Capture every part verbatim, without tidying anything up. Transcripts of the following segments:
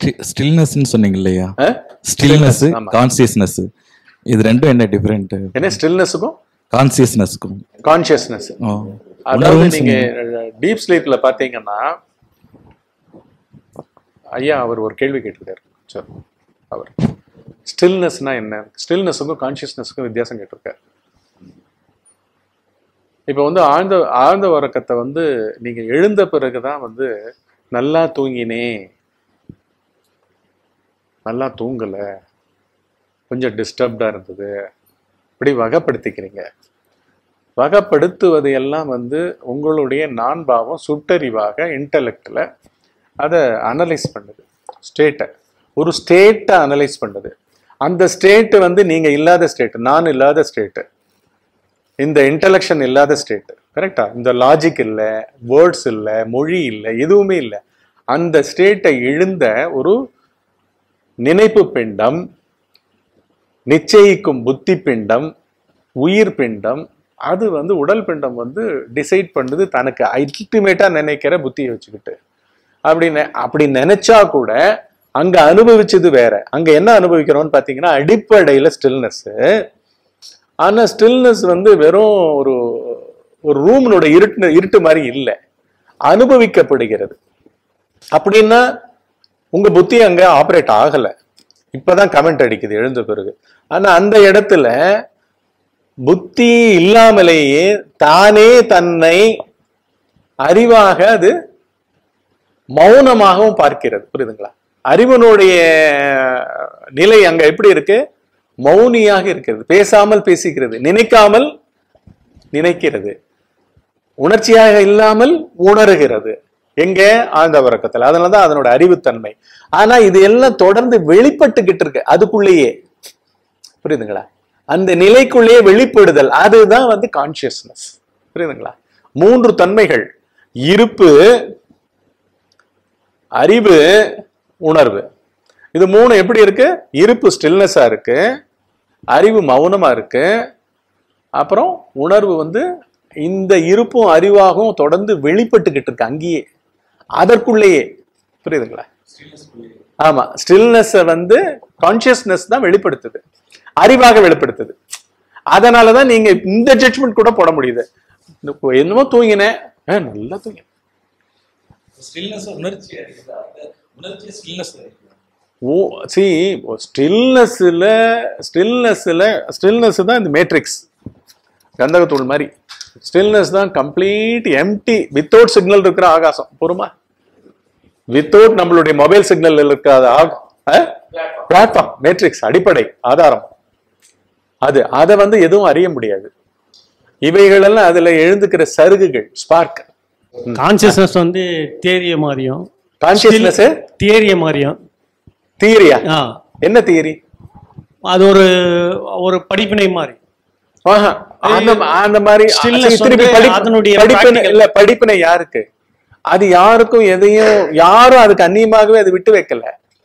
ஸ்டில்னஸ்னு சொன்னீங்க இல்லையா? Stillness, consciousness, இது ரெண்டும் என்ன டிஃபரெண்ட்? என்ன ஸ்டில்னஸுக்கும் கான்சியஸ்னஸ்க்கும்? கான்சியஸ்னஸ். அதாவது நீங்க டீப் ஸ்லீப்ல பாத்தீங்கன்னா, ஐயா அவர் ஒரு கேள்வி கேட்டிருக்காரு. சரி, அவர் ஸ்டில்னஸ்னா என்ன, ஸ்டில்னஸுக்கும் கான்சியஸ்னஸுக்கும் வித்தியாசம் கேட்டிருக்காரு. இப்போ வந்து ஆழ்ந்த ஆழ்ந்த உறக்கத்தை வந்து நீங்க எழுந்த பிறகுதான் வந்து நல்லா தூங்கினே, நல்லா தூங்கல, கொஞ்சம் டிஸ்டர்ப்டா இருந்தது, இப்படி வகைப்படுத்திக்கிறீங்க. வகைப்படுத்துவது எல்லாம் வந்து உங்களுடைய நான் பாவம் சுட்டறிவாக இன்டலெக்ட்ல அதை அனலைஸ் பண்ணுது. ஸ்டேட்டை ஒரு ஸ்டேட்டை அனலைஸ் பண்ணுது. அந்த ஸ்டேட்டு வந்து நீங்க இல்லாத ஸ்டேட், நான் இல்லாத ஸ்டேட்டு, இந்த இன்டலெக்ஷன் இல்லாத ஸ்டேட்டு. கரெக்டா? இந்த லாஜிக் இல்லை, வேர்ட்ஸ் இல்லை, மொழி இல்லை, எதுவுமே இல்லை. அந்த ஸ்டேட்டை எழுந்த ஒரு நினைப்பு பிண்டம், நிச்சயிக்கும் புத்தி பிண்டம், உயிர் பிண்டம், அது வந்து உடல் பிண்டம் வந்து டிசைட் பண்ணுது தனக்கு அல்டிமேட்டா நினைக்கிற புத்தியை வச்சுக்கிட்டு. அப்படி அப்படி நினைச்சா கூட அங்க அனுபவிச்சது வேற. அங்க என்ன அனுபவிக்கிறோம்னு பாத்தீங்கன்னா அடிப்படையில ஸ்டில்னஸ். ஆனா ஸ்டில்னஸ் வந்து வெறும் ஒரு ஒரு ரூம்னோட இருட்டு இருட்டு மாதிரி இல்லை, அனுபவிக்கப்படுகிறது. அப்படின்னா உங்க புத்தி அங்க ஆப்ரேட் ஆகல, இப்பதான் கமெண்ட் அடிக்குது எழுந்த பிறகு. ஆனா அந்த இடத்துல புத்தி இல்லாமலேயே தானே தன்னை அறிவாக அது மௌனமாகவும் பார்க்கிறது. புரியுதுங்களா? அறிவனுடைய நிலை அங்க எப்படி இருக்கு? மௌனியாக இருக்கிறது, பேசாமல் பேசிக்கிறது, நினைக்காமல் நினைக்கிறது, உணர்ச்சியாக இல்லாமல் உணர்கிறது. எங்க? ஆழ்ந்த உறக்கத்துல. அதனாலதான் அதனோட அறிவுத்தன்மை. ஆனா இது எல்லாம் தொடர்ந்து வெளிப்பட்டுக்கிட்டு இருக்கு அதுக்குள்ளேயே. புரியுதுங்களா? அந்த நிலைக்குள்ளேயே வெளிப்படுதல், அதுதான் வந்து கான்சியஸ்னஸ். புரியுதுங்களா? மூன்று தன்மைகள்: இருப்பு, அறிவு, உணர்வு. இது மூணு எப்படி இருக்கு? இருப்பு ஸ்டில்னஸா இருக்கு, அறிவு மௌனமா இருக்கு, அப்புறம் உணர்வு வந்து இந்த இருப்பும் அறிவாகவும் தொடர்ந்து வெளிப்பட்டுக்கிட்டு இருக்கு அங்கேயே, அதற்குள்ளேயே. புரியுதுங்களா? ஆமா, ஸ்டில்னஸ் வந்து கான்சியஸ்னஸ் தான் வெளிப்படுத்துது, அறிவாக வெளிப்படுத்துது. அதனாலதான் நீங்க இந்த ஜட்ஜ்மெண்ட் கூட போட முடியுது. என்னமோ தூங்கினேன், நல்லா தூங்கினேன். ஓ சி ஸ்டில்னஸ்ல ஸ்டில்னஸ்ல ஸ்டில்னஸ் தான் இந்த மேட்ரிக்ஸ் கந்தகத்தூள் மாதிரி. ஸ்டில்னஸ் தான் கம்ப்ளீட் எம்டி, வித்தவுட் சிக்னல் இருக்கிற ஆகாசம். பொறுமா, வித்தவுட் நம்மளுடைய மொபைல் சிக்னல் இருக்காத பிளாட்ஃபார்ம், மேட்ரிக்ஸ், அடிப்படை ஆதாரம். அது அதை வந்து எதுவும் அறிய முடியாது. இவைகள் எல்லாம் அதுல எழுந்துக்கிற சருகுகள், ஸ்பார்க். கான்சியஸ்னஸ் வந்து தியரிய மாதிரியும், கான்சியஸ்னஸ் தியரிய மாதிரியும். தியரியா? என்ன தியரி? அது ஒரு ஒரு படிப்பினை மாதிரி. அந்த மாதிரி இல்ல, படிப்பினை யாருக்கு? அது யாருக்கும் எதையும் யாரும் அதுக்கு அந்நியமாகவே அது விட்டு வைக்கல.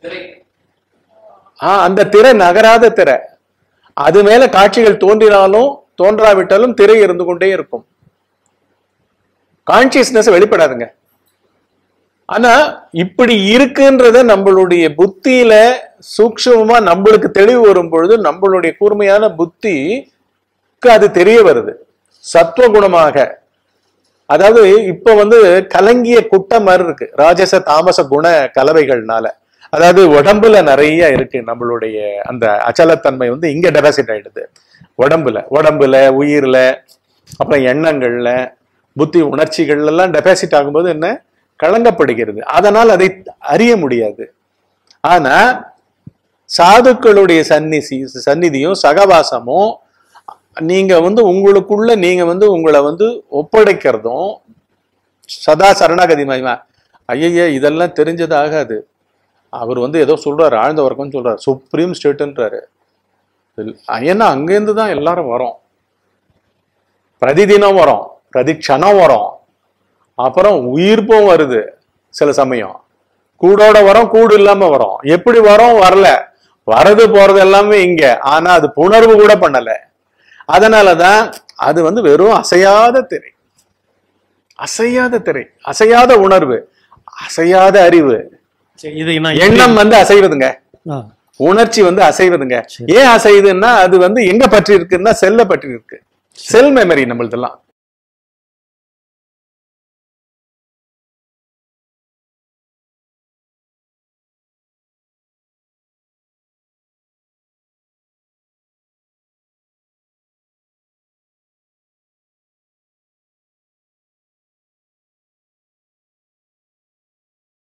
ஆஹ் அந்த திரை நகராத திரை, அது மேல காட்சிகள் தோன்றினாலும் தோன்றாவிட்டாலும் திரை இருந்து கொண்டே இருக்கும். கான்சியஸ்னஸ் வெளிப்படாதுங்க. ஆனா இப்படி இருக்குன்றத நம்மளுடைய புத்தியில சூக்ஷ்மமா நம்மளுக்கு தெளிவு வரும் பொழுது நம்மளுடைய கூர்மையான புத்திக்கு அது தெரிய வருது சத்துவகுணமாக. அதாவது இப்ப வந்து கலங்கிய குட்டை மாதிரி இருக்கு ராஜச தாமச குண கலவைகள்னால. அதாவது உடம்புல நிறைய இருக்கு நம்மளுடைய அந்த அச்சலத்தன்மை வந்து இங்க டெபாசிட் ஆயிடுது உடம்புல, உடம்புல உயிர்ல, அப்புறம் எண்ணங்கள்ல, புத்தி உணர்ச்சிகள் எல்லாம் டெபாசிட் ஆகும்போது என்ன கலங்கப்படுகிறது. அதனால் அதை அறிய முடியாது. ஆனா சாதுக்களுடைய சந்நிதி சந்நிதியும் சகவாசமும் நீங்க வந்து உங்களுக்குள்ள நீங்க வந்து உங்களை வந்து ஒப்படைக்கிறதும் சதா சரணாகதி மகிமா. ஐய இதெல்லாம் தெரிஞ்சது ஆகாது. அவர் வந்து ஏதோ சொல்றாரு, ஆழ்ந்த உறக்கம்னு சொல்றாரு, சுப்ரீம் ஸ்டேட்ன்றாரு. ஏன்னா அங்கேருந்து தான் எல்லாரும் வரோம், பிரதிதினம் வரோம், பிரதிக்ஷணம் வரோம், அப்புறம் உயிர்ப்பும் வருது. சில சமயம் கூடோட வரோம், கூடு இல்லாம வரோம். எப்படி வரோம்? வரல, வரது போறது எல்லாமே இங்க. ஆனா அது புணர்வு கூட பண்ணல. அதனாலதான் அது வந்து வெறும் அசையாத திரை, அசையாத திரை, அசையாத உணர்வு, அசையாத அறிவு. சரி, இது நான் எண்ணம் வந்து அசைவதுங்க, ஆ, உணர்ச்சி வந்து அசைவதுங்க. ஏன் அசையுதுன்னா அது வந்து எங்க பற்றி இருக்குன்னா செல்ல பற்றி இருக்கு. Cell memory நம்மளதெல்லாம்.